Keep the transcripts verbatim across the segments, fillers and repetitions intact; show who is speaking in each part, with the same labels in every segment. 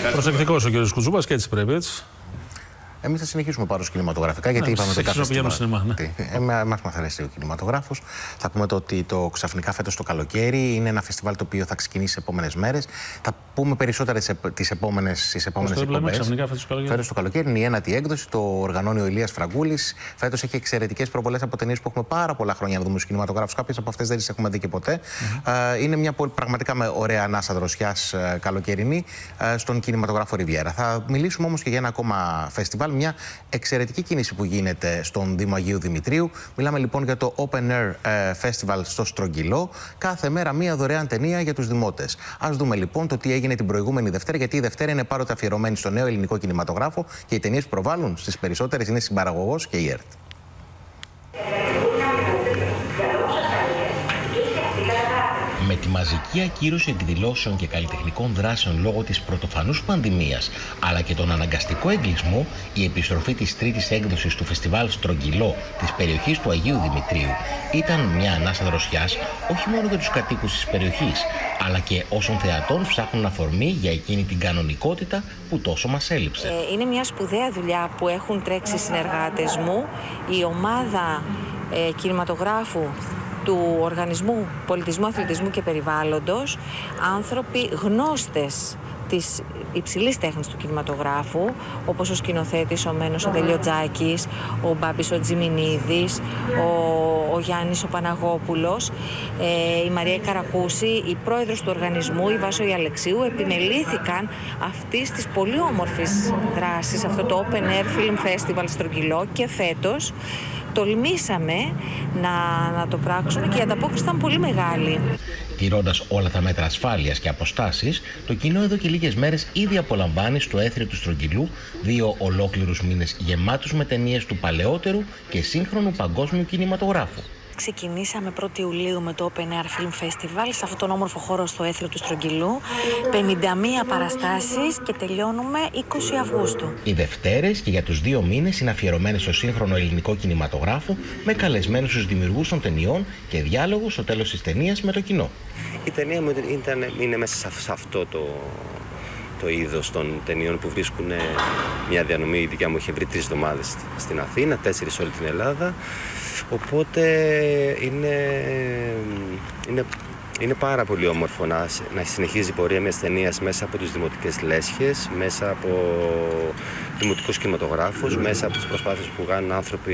Speaker 1: Προσεκτικός ο κ. Κουτσούπας και έτσι πρέπει, έτσι.
Speaker 2: Εμείς θα συνεχίσουμε πάνω κινηματογραφικά, γιατί ναι, είπαμε το κάθε
Speaker 1: στιγμή. Σινεμά, ναι.
Speaker 2: Εμάς μας αρέσει ο κινηματογράφος. Θα πούμε το ότι το ξαφνικά φέτος το καλοκαίρι είναι ένα φεστιβάλ το οποίο θα ξεκινήσει τις επόμενες μέρες. Θα πούμε περισσότερες τις επόμενες εκπομπές.
Speaker 1: Ξαφνικά φέτος το καλοκαίρι.
Speaker 2: Φέτος το καλοκαίρι είναι η ένατη έκδοση. Το οργανώνει ο Ηλίας Φραγκούλης. Φέτος έχει εξαιρετικές προβολές από ταινίες που έχουμε πάρα πολλά χρόνια να δούμε στους κινηματογράφους. Κάποιες από αυτές δεν τις έχουμε δει και ποτέ. Mm-hmm. Είναι μια πραγματικά με ωραία ανάσα δροσιάς καλοκαιρινή στον κινηματογράφο Ριβιέρα. Θα μιλήσουμε όμως και για ένα ακόμα φεστιβάλ. Μια εξαιρετική κίνηση που γίνεται στον Δήμο Αγίου Δημητρίου. Μιλάμε λοιπόν για το Open Air Festival στο Στρογγυλό. Κάθε μέρα μία δωρεάν ταινία για τους δημότες. Ας δούμε λοιπόν το τι έγινε την προηγούμενη Δευτέρα, γιατί η Δευτέρα είναι πάντοτε αφιερωμένη στο νέο ελληνικό κινηματογράφο και οι ταινίες που προβάλλουν στις περισσότερες είναι συμπαραγωγός και η ΕΡΤ.
Speaker 3: Με τη μαζική ακύρωση εκδηλώσεων και καλλιτεχνικών δράσεων λόγω της πρωτοφανούς πανδημίας, αλλά και τον αναγκαστικό εγκλεισμό, η επιστροφή της τρίτης έκδοσης του φεστιβάλ Στρογγυλό της περιοχής του Αγίου Δημητρίου ήταν μια ανάσα δροσιάς όχι μόνο για τους κατοίκους της περιοχής, αλλά και όσων θεατών ψάχνουν αφορμή για εκείνη την κανονικότητα που τόσο μας έλειψε.
Speaker 4: Ε, είναι μια σπουδαία δουλειά που έχουν τρέξει οι συνεργάτες μου. Η ομάδα ε, κινηματογράφου του Οργανισμού Πολιτισμού, Αθλητισμού και Περιβάλλοντος, άνθρωποι γνώστες της υψηλής τέχνης του κινηματογράφου, όπως ο σκηνοθέτης ο Μένος ο Τελειοτζάκης, ο Μπάμπης ο Τζιμινίδης, ο, ο Γιάννης ο Παναγόπουλος, ε, η Μαρία Καρακούση, η πρόεδρος του οργανισμού, η Βάσο η Αλεξίου, επιμελήθηκαν αυτής της πολύ όμορφης δράσης, αυτό το Open Air Film Festival Στρογγυλό, και φέτος τολμήσαμε να, να το πράξουμε και η ανταπόκριση ήταν πολύ μεγάλη.
Speaker 3: Τηρώντας όλα τα μέτρα ασφάλειας και αποστάσεις, το κοινό εδώ και λίγες μέρες ήδη απολαμβάνει στο έθριο του Στρογγυλού δύο ολόκληρους μήνες γεμάτους με ταινίες του παλαιότερου και σύγχρονου παγκόσμιου κινηματογράφου.
Speaker 4: Ξεκινήσαμε πρώτη Ιουλίου με το Open Air Film Festival σε αυτόν τον όμορφο χώρο στο έθριο του Στρογγυλού. πενήντα μία παραστάσεις και τελειώνουμε είκοσι Αυγούστου.
Speaker 3: Οι Δευτέρες και για τους δύο μήνες είναι αφιερωμένες στο σύγχρονο ελληνικό κινηματογράφο, με καλεσμένους τους δημιουργούς των ταινιών και διάλογους στο τέλος της ταινίας με το κοινό.
Speaker 5: Η ταινία μου ήταν, είναι μέσα σε αυτό το, το είδος των ταινιών που βρίσκουν μια διανομή. Η δικιά μου είχε βρει τρεις εβδομάδες στην Αθήνα, τέσσερις όλη την Ελλάδα. Οπότε είναι, είναι, είναι πάρα πολύ όμορφο να, να συνεχίζει η πορεία μιας ταινίας μέσα από τις δημοτικές λέσχες, μέσα από δημοτικούς κινηματογράφους, μέσα από τις προσπάθειες που κάνουν άνθρωποι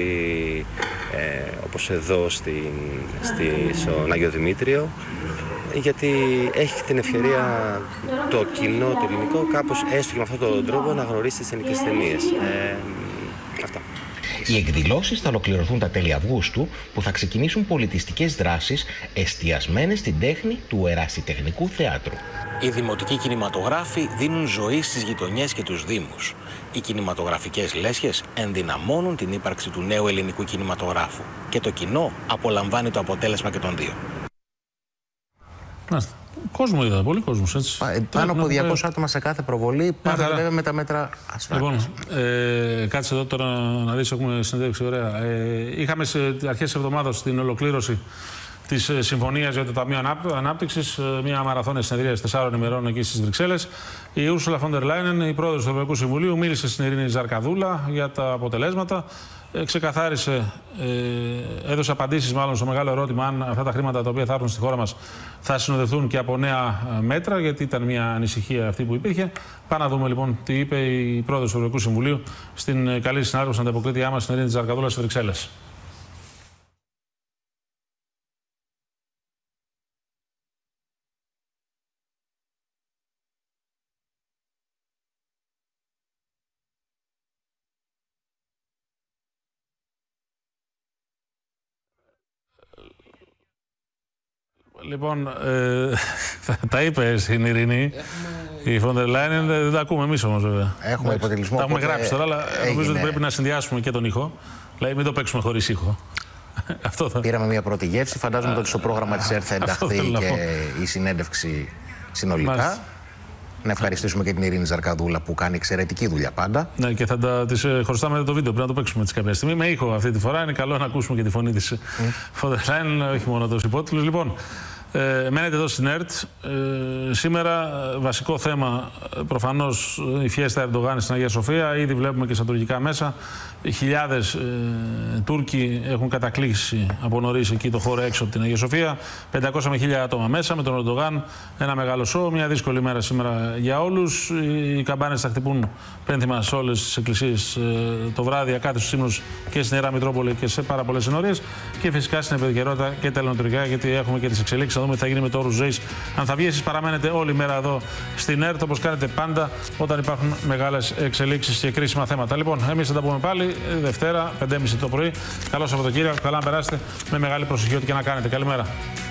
Speaker 5: ε, όπως εδώ στην, στη, στον Άγιο Δημήτριο, γιατί έχει την ευκαιρία το κοινό, το ελληνικό, κάπως έστω και με αυτόν τον τρόπο να γνωρίσει τις ελληνικές ταινίες. Ε, αυτά.
Speaker 3: Οι εκδηλώσεις θα ολοκληρωθούν τα τέλη Αυγούστου, που θα ξεκινήσουν πολιτιστικές δράσεις εστιασμένες στην τέχνη του ερασιτεχνικού θεάτρου. Οι δημοτικοί κινηματογράφοι δίνουν ζωή στις γειτονιές και τους δήμους. Οι κινηματογραφικές λέσχες ενδυναμώνουν την ύπαρξη του νέου ελληνικού κινηματογράφου και το κοινό απολαμβάνει το αποτέλεσμα και των δύο.
Speaker 1: Μάλιστα. Κόσμο είδα, πολύ κόσμος, έτσι.
Speaker 2: Πά, πάνω από διακόσια άτομα σε κάθε προβολή, πάντα βέβαια με τα μέτρα ασφάλειας.
Speaker 1: Λοιπόν, ε, κάτσε εδώ τώρα να δεις, έχουμε συνέντευξη, ωραία. Ε, είχαμε σε αρχές της εβδομάδας την ολοκλήρωση της συμφωνίας για το Ταμείο Ανάπτυξης, μια μαραθώνια συνεδρία τεσσάρων ημερών εκεί στις Βρυξέλλες. Η Ursula von der Leyen, η πρόεδρος του Ευρωπαϊκού Συμβουλίου, μίλησε στην Ειρήνη Ζαρκαδούλα για τα αποτελέσματα. Ε, ξεκαθάρισε, ε, έδωσε απαντήσεις μάλλον στο μεγάλο ερώτημα αν αυτά τα χρήματα τα οποία θα έρθουν στη χώρα μας θα συνοδευτούν και από νέα μέτρα, γιατί ήταν μια ανησυχία αυτή που υπήρχε. Πάμε να δούμε λοιπόν τι είπε η πρόεδρος του Ευρωπαϊκού Συμβουλίου στην καλή συνάδελφος ανταποκρίτριά μας στην Ειρήνη Ζαρκαδούλα στις Βρυξέλλες. Λοιπόν, ε, τα είπε στην Ειρήνη. Έχουμε... Η Φόντερ Λάινεν, δεν τα ακούμε εμείς όμως βέβαια.
Speaker 2: Έχουμε υποτελισμό.
Speaker 1: Τα έχουμε γράψει τώρα, αλλά έγινε. Νομίζω ότι πρέπει να συνδυάσουμε και τον ήχο. Δηλαδή, μην το παίξουμε χωρίς ήχο. Αυτό θα...
Speaker 2: Πήραμε μια πρώτη γεύση. Φαντάζομαι ότι στο πρόγραμμα της ΕΡΤ θα ενταχθεί και η συνέντευξη συνολικά. Μάλιστα. Να ευχαριστήσουμε και την Ειρήνη Ζαρκαδούλα που κάνει εξαιρετική δουλειά πάντα. Ναι, και θα τα της χρωστάμε το βίντεο. Πρέπει να το παίξουμε έτσι κάποια στιγμή. Με ήχο αυτή τη φορά. Είναι καλό να ακούσουμε και τη φωνή της Φόντερ Λάινεν, όχι μόνο τους υπότιτλους. Λοιπόν,
Speaker 1: Ε, μένετε εδώ στην ΕΡΤ. Ε, σήμερα βασικό θέμα προφανώς η φιέστα Ερντογάν στην Αγία Σοφία. Ήδη βλέπουμε και στα τουρκικά μέσα. Χιλιάδες ε, Τούρκοι έχουν κατακλείσει από νωρίς εκεί το χώρο έξω από την Αγία Σοφία. πεντακόσια με χίλια άτομα μέσα με τον Ερντογάν. Ένα μεγάλο σοου. Μια δύσκολη μέρα σήμερα για όλους. Οι καμπάνες θα χτυπούν πένθυμα σε όλες τις εκκλησίες ε, το βράδυ, ακάθιστους ύμνους και στην Ιερά Μητρόπολη και σε πάρα πολλές συνορίες. Και φυσικά στην επικαιρότητα και τα ελληνοτουρκικά, γιατί έχουμε και τις εξελίξεις. Θα δούμε τι θα γίνει με το όρους ζωής. Αν θα βγει, εσείς παραμένετε όλη μέρα εδώ στην ΕΡΤ, όπως κάνετε πάντα όταν υπάρχουν μεγάλες εξελίξεις και κρίσιμα θέματα. Λοιπόν, εμείς θα τα πούμε πάλι Δευτέρα, πέντε και μισή το πρωί. Καλό Σαββατοκύριακο. Καλά να περάσετε με μεγάλη προσοχή ό,τι και να κάνετε. Καλημέρα.